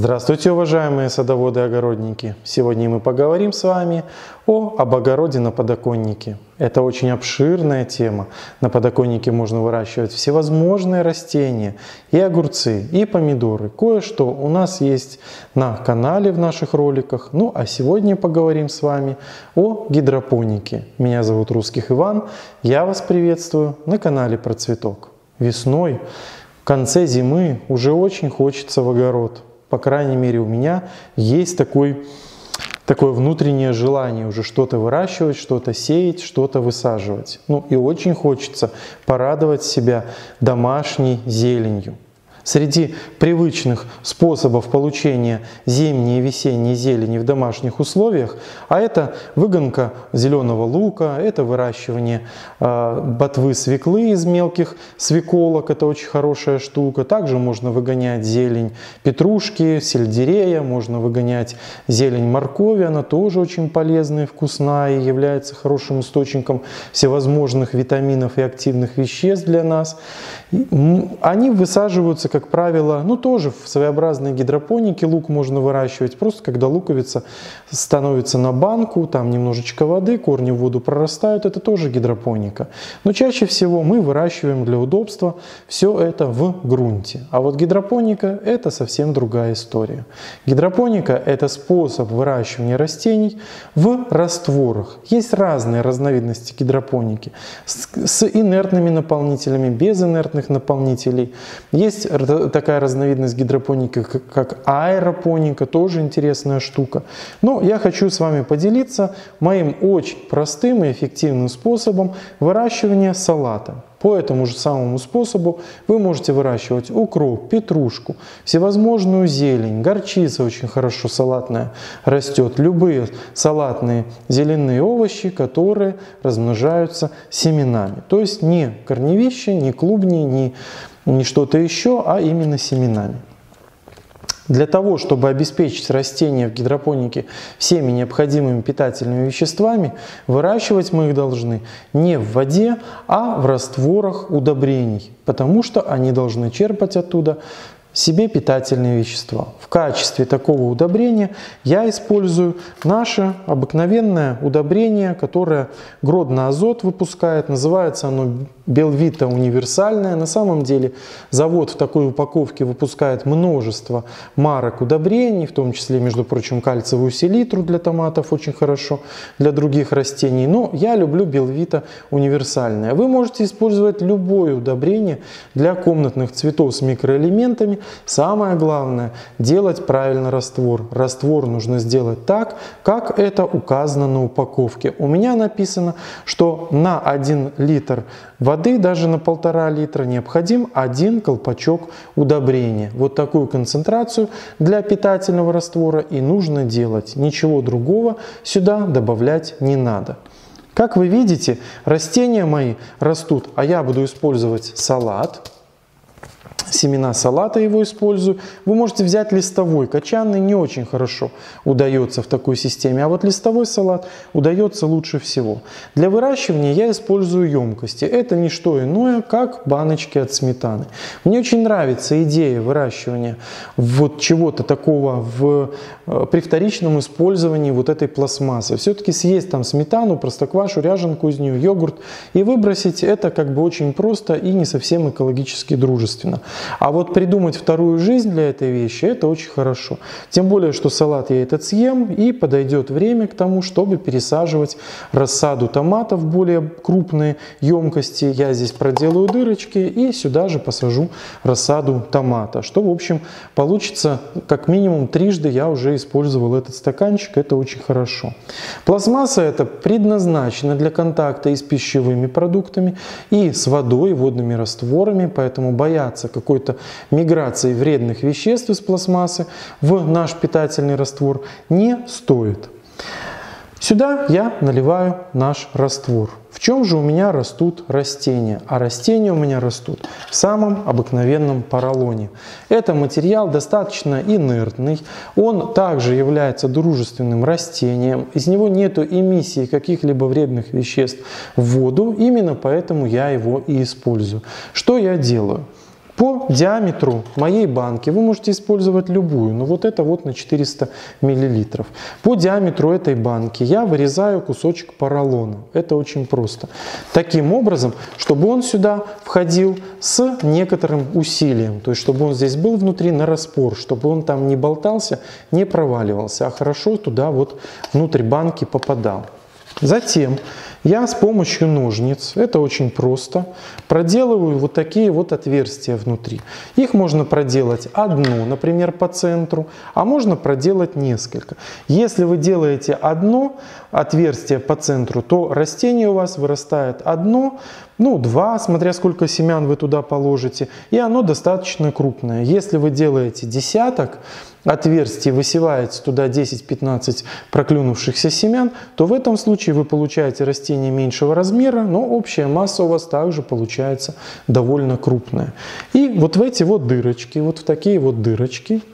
Здравствуйте, уважаемые садоводы и огородники! Сегодня мы поговорим с вами об огороде на подоконнике. Это очень обширная тема. На подоконнике можно выращивать всевозможные растения, и огурцы, и помидоры. Кое-что у нас есть на канале в наших роликах. Ну а сегодня поговорим с вами о гидропонике. Меня зовут Русских Иван, я вас приветствую на канале Про Цветок. Весной, в конце зимы уже очень хочется в огород. По крайней мере, у меня есть такое внутреннее желание уже что-то выращивать, что-то сеять, что-то высаживать. Ну и очень хочется порадовать себя домашней зеленью. Среди привычных способов получения зимней и весенней зелени в домашних условиях, а это выгонка зеленого лука, это выращивание ботвы свеклы из мелких свеколок, это очень хорошая штука. Также можно выгонять зелень петрушки, сельдерея, можно выгонять зелень моркови, она тоже очень полезная и вкусная и является хорошим источником всевозможных витаминов и активных веществ для нас. Они высаживаются, как правило, тоже в своеобразной гидропонике. Лук можно выращивать просто когда луковица становится на банку, там немножечко воды, корни в воду прорастают, это тоже гидропоника. Но чаще всего мы выращиваем для удобства все это в грунте. А вот гидропоника – это совсем другая история. Гидропоника – это способ выращивания растений в растворах. Есть разные разновидности гидропоники с инертными наполнителями, без инертных наполнителей. Есть такая разновидность гидропоники, как аэропоника, тоже интересная штука. Но я хочу с вами поделиться моим очень простым и эффективным способом выращивания салата. По этому же самому способу вы можете выращивать укроп, петрушку, всевозможную зелень, горчица очень хорошо салатная растет, любые салатные зеленые овощи, которые размножаются семенами. То есть не корневища, не клубни, не что-то еще, а именно семенами. Для того, чтобы обеспечить растения в гидропонике всеми необходимыми питательными веществами, выращивать мы их должны не в воде, а в растворах удобрений, потому что они должны черпать оттуда себе питательные вещества. В качестве такого удобрения я использую наше обыкновенное удобрение, которое Гродно-Азот выпускает. Называется оно Белвита универсальное. На самом деле завод в такой упаковке выпускает множество марок удобрений, в том числе, между прочим, кальциевую селитру для томатов очень хорошо, для других растений. Но я люблю Белвита универсальное. Вы можете использовать любое удобрение для комнатных цветов с микроэлементами. Самое главное – делать правильно раствор. Раствор нужно сделать так, как это указано на упаковке. У меня написано, что на 1 литр воды, даже на 1,5 литра, необходим 1 колпачок удобрения. Вот такую концентрацию для питательного раствора и нужно делать. Ничего другого сюда добавлять не надо. Как вы видите, растения мои растут, а я буду использовать салат. Семена салата его использую. Вы можете взять листовой. Кочанный не очень хорошо удается в такой системе, а вот листовой салат удается лучше всего. Для выращивания я использую емкости. Это не что иное, как баночки от сметаны. Мне очень нравится идея выращивания вот чего-то такого при вторичном использовании вот этой пластмассы. Все-таки съесть там сметану, простоквашу, ряженку из нее, йогурт и выбросить — это как бы очень просто и не совсем экологически дружественно. А вот придумать вторую жизнь для этой вещи — это очень хорошо. Тем более, что салат я этот съем, и подойдет время к тому, чтобы пересаживать рассаду томатов в более крупные емкости. Я здесь проделаю дырочки и сюда же посажу рассаду томата. Что, в общем, получится как минимум трижды я уже использовал этот стаканчик. Это очень хорошо. Пластмасса эта предназначена для контакта и с пищевыми продуктами, и с водой, водными растворами, поэтому бояться какой-то миграции вредных веществ из пластмассы в наш питательный раствор не стоит. Сюда я наливаю наш раствор. В чем же у меня растут растения? А растения у меня растут в самом обыкновенном поролоне. Это материал достаточно инертный, он также является дружественным растением, из него нет эмиссии каких-либо вредных веществ в воду, именно поэтому я его и использую. Что я делаю? По диаметру моей банки вы можете использовать любую, но вот это вот на 400 мл. По диаметру этой банки я вырезаю кусочек поролона. Это очень просто. Таким образом, чтобы он сюда входил с некоторым усилием, то есть чтобы он здесь был внутри на распор, чтобы он там не болтался, не проваливался, а хорошо туда вот внутрь банки попадал. Затем я с помощью ножниц, это очень просто, проделываю вот такие вот отверстия внутри. Их можно проделать одно, например, по центру, а можно проделать несколько. Если вы делаете одно отверстие по центру, то растение у вас вырастает одно, ну, два, смотря сколько семян вы туда положите, и оно достаточно крупное. Если вы делаете десяток отверстий, высеваете туда 10-15 проклюнувшихся семян, то в этом случае вы получаете растение меньшего размера, но общая масса у вас также получается довольно крупная. И вот в эти вот дырочки, вот в такие вот дырочки,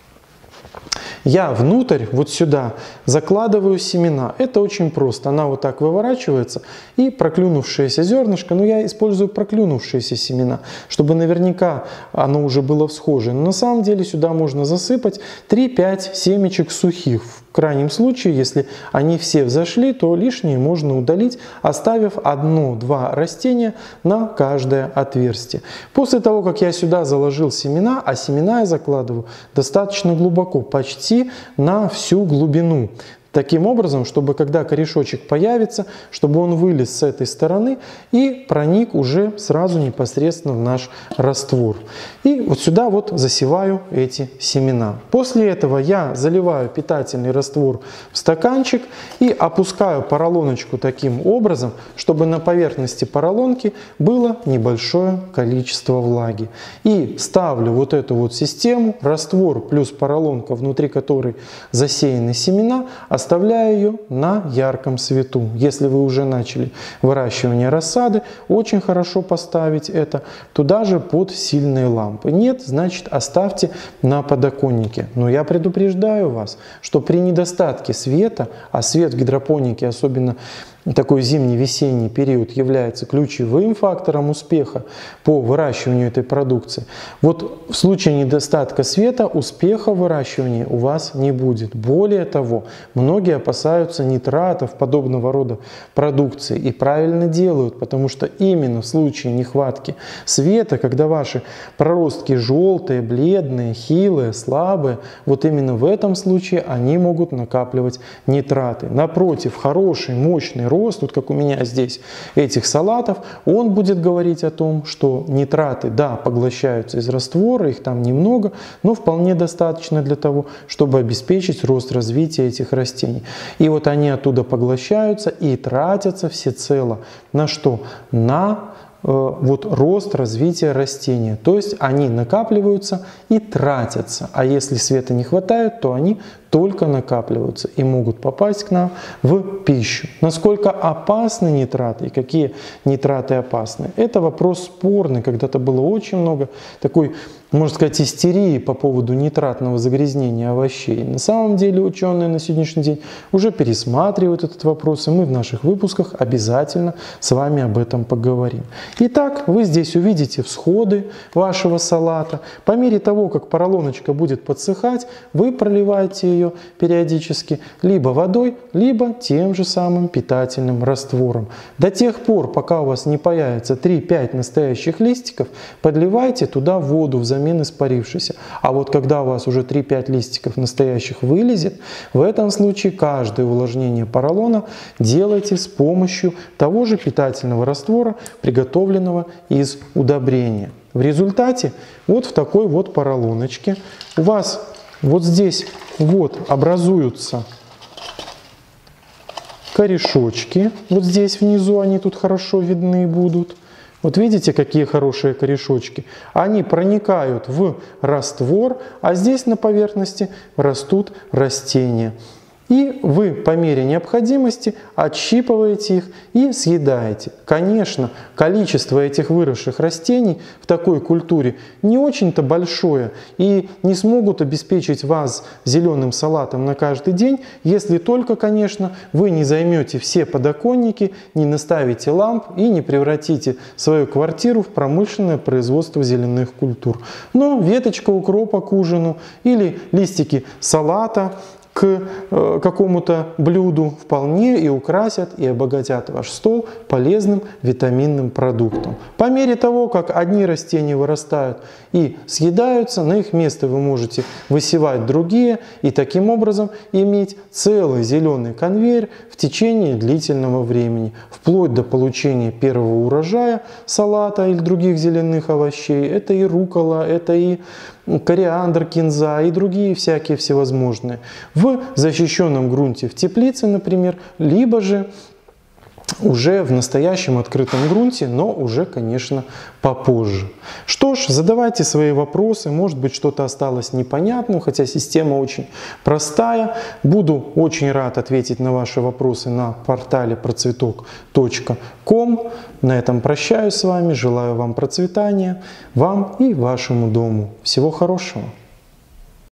я внутрь, вот сюда, закладываю семена. Это очень просто. Она вот так выворачивается, и проклюнувшееся зернышко, но я использую проклюнувшиеся семена, чтобы наверняка оно уже было всхоже. Но на самом деле сюда можно засыпать 3-5 семечек сухих. В крайнем случае, если они все взошли, то лишние можно удалить, оставив 1-2 растения на каждое отверстие. После того, как я сюда заложил семена, а семена я закладываю достаточно глубоко, почти на всю глубину. Таким образом, чтобы когда корешочек появится, чтобы он вылез с этой стороны и проник уже сразу непосредственно в наш раствор. И вот сюда вот засеваю эти семена. После этого я заливаю питательный раствор в стаканчик и опускаю поролоночку таким образом, чтобы на поверхности поролонки было небольшое количество влаги. И ставлю вот эту вот систему, раствор плюс поролонка, внутри которой засеяны семена, оставляю ее на ярком свету. Если вы уже начали выращивание рассады, очень хорошо поставить это туда же под сильные лампы. Нет, значит оставьте на подоконнике. Но я предупреждаю вас, что при недостатке света, а свет в гидропонике, особенно такой зимний-весенний период, является ключевым фактором успеха по выращиванию этой продукции. Вот в случае недостатка света успеха в выращивании у вас не будет. Более того, многие опасаются нитратов подобного рода продукции и правильно делают, потому что именно в случае нехватки света, когда ваши проростки желтые, бледные, хилые, слабые, вот именно в этом случае они могут накапливать нитраты. Напротив, хороший, мощный рост, вот как у меня здесь этих салатов, он будет говорить о том, что нитраты, да, поглощаются из раствора, их там немного, но вполне достаточно для того, чтобы обеспечить рост развития этих растений. И вот они оттуда поглощаются и тратятся всецело на что? На вот рост, развитие растения. То есть они накапливаются и тратятся. А если света не хватает, то они только накапливаются и могут попасть к нам в пищу. Насколько опасны нитраты и какие нитраты опасны? Это вопрос спорный. Когда-то было очень много такой, можно сказать, истерии по поводу нитратного загрязнения овощей. На самом деле ученые на сегодняшний день уже пересматривают этот вопрос, и мы в наших выпусках обязательно с вами об этом поговорим. Итак, вы здесь увидите всходы вашего салата. По мере того, как поролоночка будет подсыхать, вы проливаете ее периодически либо водой, либо тем же самым питательным раствором. До тех пор, пока у вас не появится 3-5 настоящих листиков, подливайте туда воду взамен испарившейся. А вот когда у вас уже 3-5 листиков настоящих вылезет, в этом случае каждое увлажнение поролона делайте с помощью того же питательного раствора, приготовленного из удобрения. В результате вот в такой вот поролоночке у вас вот здесь вот образуются корешочки. Вот здесь внизу они тут хорошо видны будут. Вот видите, какие хорошие корешочки? Они проникают в раствор, а здесь на поверхности растут растения. И вы по мере необходимости отщипываете их и съедаете. Конечно, количество этих выросших растений в такой культуре не очень-то большое и не смогут обеспечить вас зеленым салатом на каждый день, если только, конечно, вы не займете все подоконники, не наставите ламп и не превратите свою квартиру в промышленное производство зеленых культур. Но веточка укропа к ужину или листики салата к какому-то блюду вполне и украсят, и обогатят ваш стол полезным витаминным продуктом. По мере того, как одни растения вырастают и съедаются, на их место вы можете высевать другие и таким образом иметь целый зеленый конвейер в течение длительного времени, вплоть до получения первого урожая салата или других зеленых овощей. Это и руккола, это и кориандр, кинза и другие всякие всевозможные. В защищенном грунте в теплице, например, либо же уже в настоящем открытом грунте, но уже, конечно, попозже. Что ж, задавайте свои вопросы, может быть, что-то осталось непонятным, хотя система очень простая. Буду очень рад ответить на ваши вопросы на портале процветок.ком. На этом прощаюсь с вами, желаю вам процветания, вам и вашему дому. Всего хорошего!